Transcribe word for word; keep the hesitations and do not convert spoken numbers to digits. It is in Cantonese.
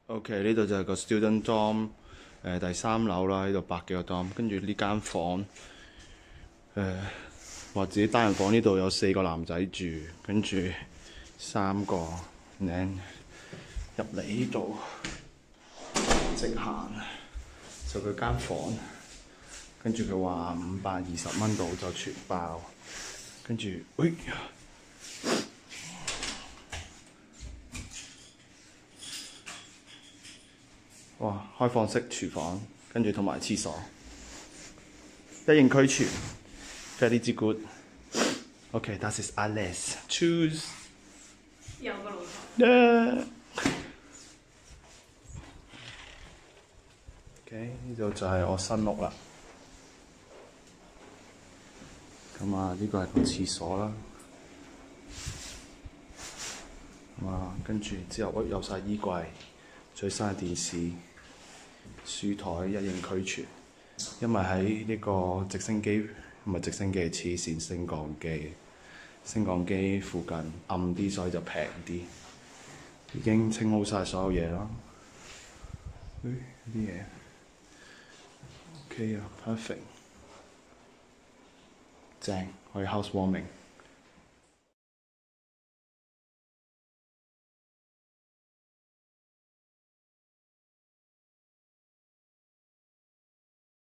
OK，呢度就係個 student dorm，誒、呃、第三樓啦，呢度百幾個 dorm，跟住呢間房誒、呃、話自己單人房，呢度有四個男仔住，跟住三個靚入嚟呢度直行就佢間房，跟住佢話五百二十蚊度就全包，跟住喂。哇！開放式廚房，跟住同埋廁所，一應俱全 ，very good。OK，that is Alice. Choose。 有個露台。 Yeah。OK，呢度就係我新屋啦。咁啊，呢個係個廁所啦。咁啊，跟住之後有晒衣櫃。最新嘅電視、書台一應俱全，因為喺呢個直升機唔係直升機，黐線升降機，升降機附近暗啲，所以就平啲。已經清好晒所有嘢啦。誒啲嘢 OK 啊 ，perfect，正，可以 housewarming。